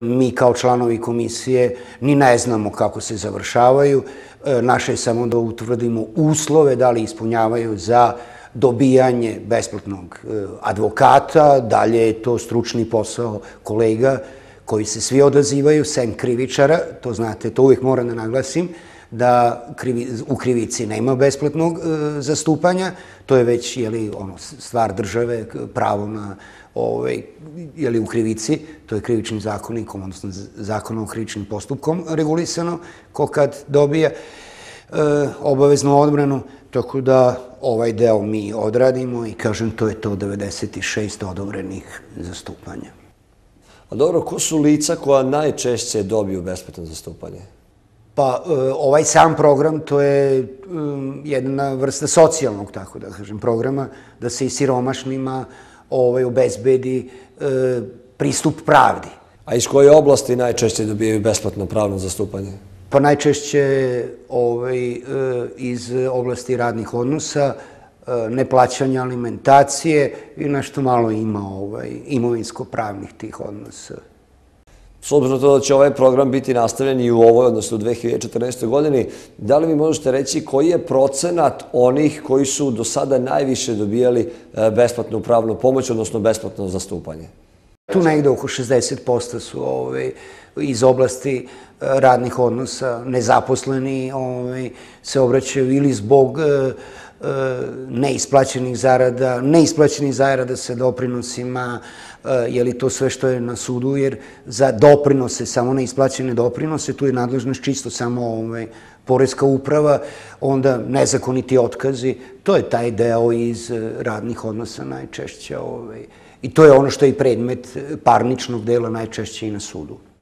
Mi kao članovi komisije ni ne znamo kako se završavaju. Naše je samo da utvrdimo uslove da li ispunjavaju za dobijanje besplatnog advokata. Dalje je to stručni posao kolega koji se svi odazivaju, sem krivičara. To znate, to uvijek moram da naglasim, da u krivici nema besplatnog zastupanja. To je već stvar države, pravo na u krivici, to je krivičnim zakonikom, odnosno zakonom o krivičnim postupkom regulisano, ko kad dobija obaveznu odbranu, tako da ovaj deo mi odradimo i kažem, to je to 96 odobrenih zastupanja. A dobro, ko su lica koja najčešće dobiju besplatno zastupanje? Pa ovaj sam program, to je jedna vrsta socijalnog, tako da kažem, programa, da se i siromašnima obezbedi pristup pravdi. A iz koje oblasti najčešće dobijaju besplatno pravno zastupanje? Pa najčešće iz oblasti radnih odnosa, neplaćanja alimentacije i nešto malo ima imovinsko-pravnih tih odnosa. S obzirom na to da će ovaj program biti nastavljen i u ovoj, odnosno u 2014. godini, da li mi možete reći koji je procenat onih koji su do sada najviše dobijali besplatnu pravnu pomoć, odnosno besplatno zastupanje? Tu negde oko 60% su iz oblasti radnih odnosa, nezaposleni se obraćaju ili zbog neisplaćenih zarada sa doprinosima, je li to sve što je na sudu, jer za doprinose, samo neisplaćene doprinose, tu je nadležnost čisto samo poreska uprava, onda nezakoniti otkazi, to je taj deo iz radnih odnosa najčešće. I to je ono što je i predmet parničnog dela najčešće i na sudu.